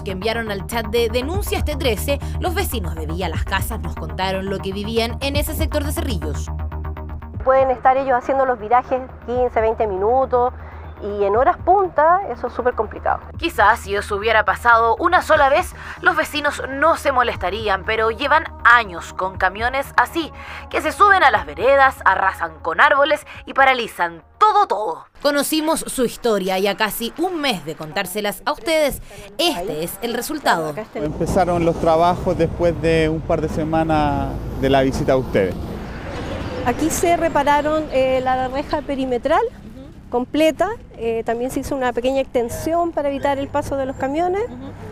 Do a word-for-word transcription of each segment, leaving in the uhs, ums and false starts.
que enviaron al chat de Denuncia este trece, los vecinos de Villa Las Casas nos contaron lo que vivían en ese sector de Cerrillos. Pueden estar ellos haciendo los virajes quince, veinte minutos y en horas punta eso es súper complicado. Quizás si eso hubiera pasado una sola vez, los vecinos no se molestarían, pero llevan años con camiones así, que se suben a las veredas, arrasan con árboles y paralizan todo, todo. Conocimos su historia y a casi un mes de contárselas a ustedes, este es el resultado. Empezaron los trabajos después de un par de semanas de la visita a ustedes. Aquí se repararon eh, la reja perimetral completa, eh, también se hizo una pequeña extensión para evitar el paso de los camiones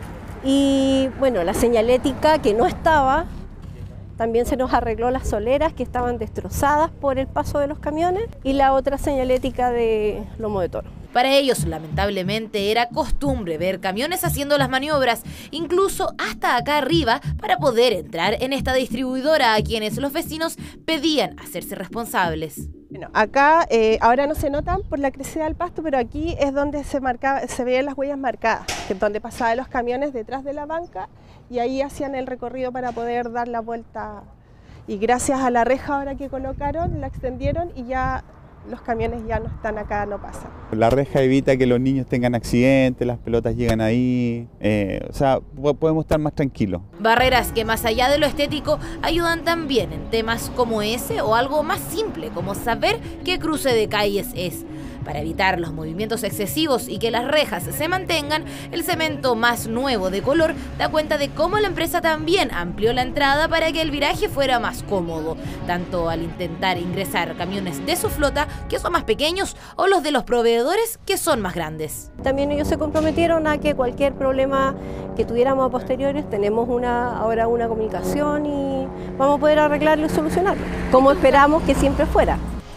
y bueno, la señalética que no estaba, también se nos arregló las soleras que estaban destrozadas por el paso de los camiones y la otra señalética de lomo de toro. Para ellos, lamentablemente, era costumbre ver camiones haciendo las maniobras, incluso hasta acá arriba, para poder entrar en esta distribuidora a quienes los vecinos pedían hacerse responsables. Bueno, acá eh, ahora no se notan por la crecida del pasto, pero aquí es donde se, marcaba, se veían las huellas marcadas, que es donde pasaban los camiones detrás de la banca y ahí hacían el recorrido para poder dar la vuelta. Y gracias a la reja ahora que colocaron, la extendieron y ya los camiones ya no están acá, no pasan. La reja evita que los niños tengan accidentes, las pelotas llegan ahí, eh, o sea, podemos estar más tranquilos. Barreras que más allá de lo estético ayudan también en temas como ese o algo más simple como saber qué cruce de calles es. Para evitar los movimientos excesivos y que las rejas se mantengan, el cemento más nuevo de color da cuenta de cómo la empresa también amplió la entrada para que el viraje fuera más cómodo, tanto al intentar ingresar camiones de su flota, que son más pequeños, o los de los proveedores, que son más grandes. También ellos se comprometieron a que cualquier problema que tuviéramos a posteriores, tenemos una, ahora una comunicación y vamos a poder arreglarlo y solucionarlo, como esperamos que siempre fuera.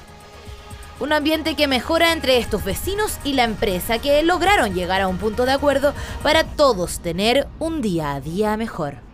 Un ambiente que mejora entre estos vecinos y la empresa, que lograron llegar a un punto de acuerdo para todos tener un día a día mejor.